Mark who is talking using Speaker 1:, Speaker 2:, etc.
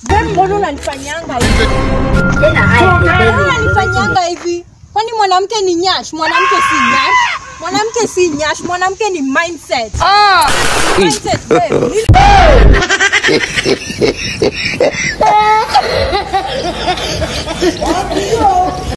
Speaker 1: Mbona unanifanyanga hivi? Unanifanyanga hivi? Kwani mwanamke ni nyash? Mwanamke si nyash. Mwanamke si nyash, mwanamke ni mindset. Mindset babe.